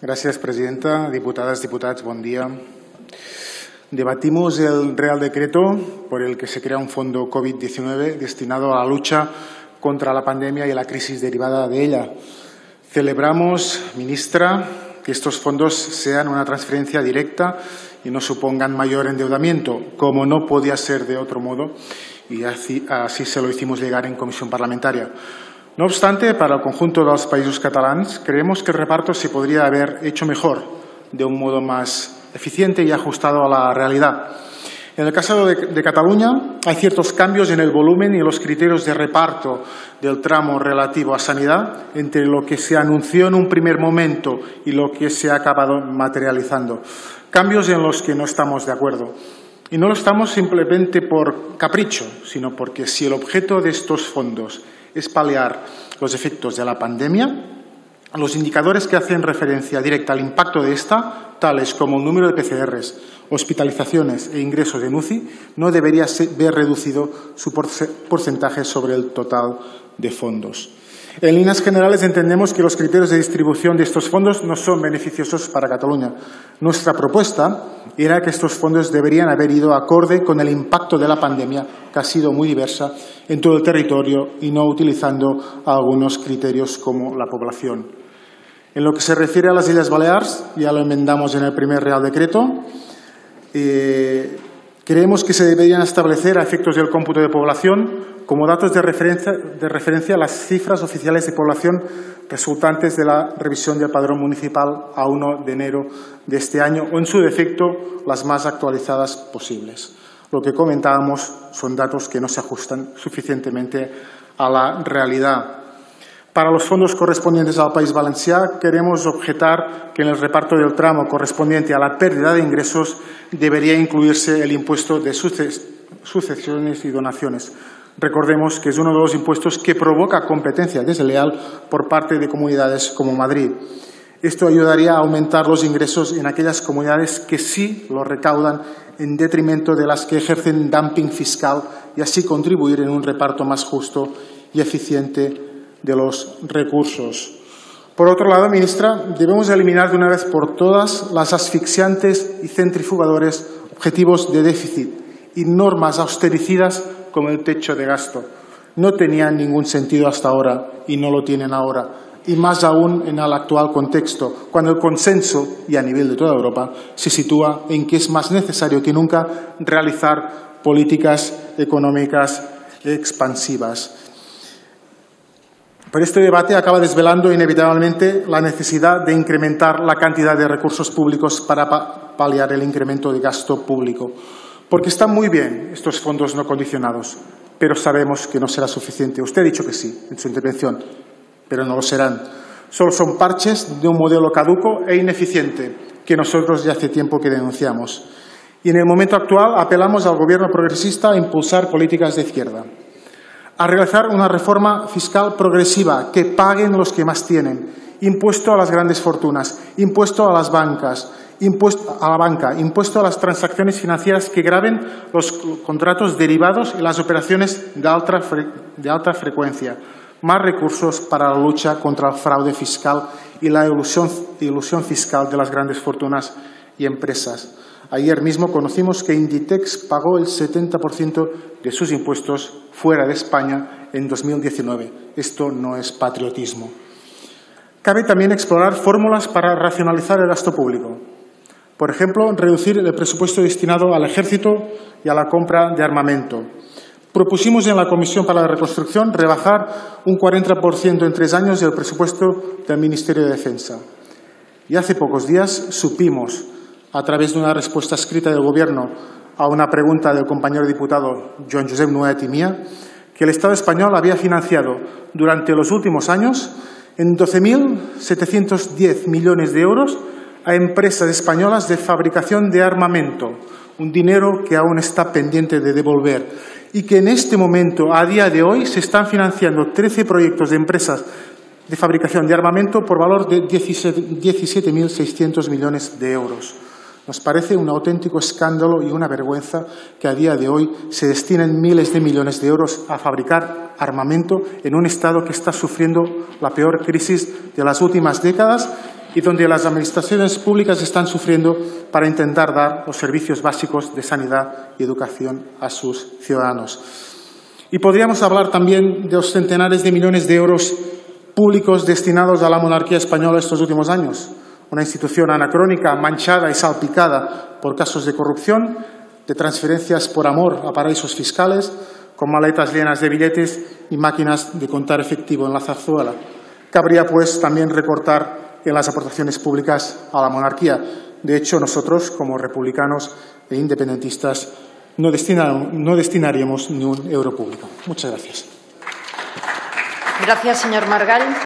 Gràcies, presidenta. Diputades, diputats, buen día. Debatimos el Real Decreto por el que se crea un fondo COVID-19 destinado a la lucha contra la pandemia y la crisis derivada de ella. Celebramos, ministra, que estos fondos sean una transferencia directa y no supongan mayor endeudamiento, como no podía ser de otro modo, y así se lo hicimos llegar en comisión parlamentaria. No obstante, para el conjunto dels països catalans, creemos que el reparto se podría haber hecho mejor, de un modo más eficiente y ajustado a la realidad. En el caso de Cataluña, hay ciertos cambios en el volumen y los criterios de reparto del tramo relativo a sanidad entre lo que se anunció en un primer momento y lo que se ha acabado materializando. Cambios en los que no estamos de acuerdo. Y no lo estamos simplemente por capricho, sino porque si el objeto de estos fondos es paliar los efectos de la pandemia, los indicadores que hacen referencia directa al impacto de esta, tales como el número de PCRs, hospitalizaciones e ingresos en UCI, no debería ver reducido su porcentaje sobre el total de fondos. En líneas generales entendemos que los criterios de distribución de estos fondos no son beneficiosos para Cataluña. Nuestra propuesta era que estos fondos deberían haber ido acorde con el impacto de la pandemia, que ha sido muy diversa en todo el territorio y no utilizando algunos criterios como la población. En lo que se refiere a las Islas Baleares, ya lo enmendamos en el primer Real Decreto, creemos que se deberían establecer a efectos del cómputo de población como datos de referencia las cifras oficiales de población resultantes de la revisión del padrón municipal a 1 de enero de este año o, en su defecto, las más actualizadas posibles. Lo que comentábamos son datos que no se ajustan suficientemente a la realidad. Para los fondos correspondientes al País Valencià, queremos objetar que en el reparto del tramo correspondiente a la pérdida de ingresos debería incluirse el impuesto de sucesiones y donaciones. Recordemos que es uno de los impuestos que provoca competencia desleal por parte de comunidades como Madrid. Esto ayudaría a aumentar los ingresos en aquellas comunidades que sí lo recaudan en detrimento de las que ejercen dumping fiscal y así contribuir en un reparto más justo y eficiente de los recursos. Por otro lado, ministra, debemos eliminar de una vez por todas las asfixiantes y centrifugadores objetivos de déficit y normas austericidas como el techo de gasto. No tenían ningún sentido hasta ahora y no lo tienen ahora, y más aún en el actual contexto, cuando el consenso, y a nivel de toda Europa, se sitúa en que es más necesario que nunca realizar políticas económicas expansivas. Pero este debate acaba desvelando inevitablemente la necesidad de incrementar la cantidad de recursos públicos para paliar el incremento de gasto público. Porque están muy bien estos fondos no condicionados, pero sabemos que no será suficiente. Usted ha dicho que sí en su intervención, pero no lo serán. Solo son parches de un modelo caduco e ineficiente que nosotros ya hace tiempo que denunciamos. Y en el momento actual apelamos al Gobierno progresista a impulsar políticas de izquierda, a realizar una reforma fiscal progresiva que paguen los que más tienen, impuesto a las grandes fortunas, impuesto a las bancas, impuesto a la banca, impuesto a las transacciones financieras que graven los contratos derivados y las operaciones de alta frecuencia, más recursos para la lucha contra el fraude fiscal y la ilusión fiscal de las grandes fortunas y empresas. Ayer mismo conocimos que Inditex pagó el 70% de sus impuestos fuera de España en 2019. Esto no es patriotismo. Cabe también explorar fórmulas para racionalizar el gasto público. Por ejemplo, reducir el presupuesto destinado al ejército y a la compra de armamento. Propusimos en la Comisión para la Reconstrucción rebajar un 40% en 3 años el presupuesto del Ministerio de Defensa. Y hace pocos días supimos, a través de una respuesta escrita del Gobierno a una pregunta del compañero diputado Joan Josep Nuet y mía, que el Estado español había financiado durante los últimos años en 12.710 millones de euros a empresas españolas de fabricación de armamento, un dinero que aún está pendiente de devolver y que en este momento, a día de hoy, se están financiando 13 proyectos de empresas de fabricación de armamento por valor de 17.600 millones de euros. Nos parece un auténtico escándalo y una vergüenza que a día de hoy se destinen miles de millones de euros a fabricar armamento en un Estado que está sufriendo la peor crisis de las últimas décadas y donde las administraciones públicas están sufriendo para intentar dar los servicios básicos de sanidad y educación a sus ciudadanos. Y podríamos hablar también de los centenares de millones de euros públicos destinados a la monarquía española estos últimos años, una institución anacrónica, manchada y salpicada por casos de corrupción, de transferencias por amor a paraísos fiscales, con maletas llenas de billetes y máquinas de contar efectivo en la zarzuela. Cabría, pues, también recortar en las aportaciones públicas a la monarquía. De hecho, nosotros, como republicanos e independentistas, no destinaríamos ni un euro público. Muchas gracias. Gracias, señor Margall.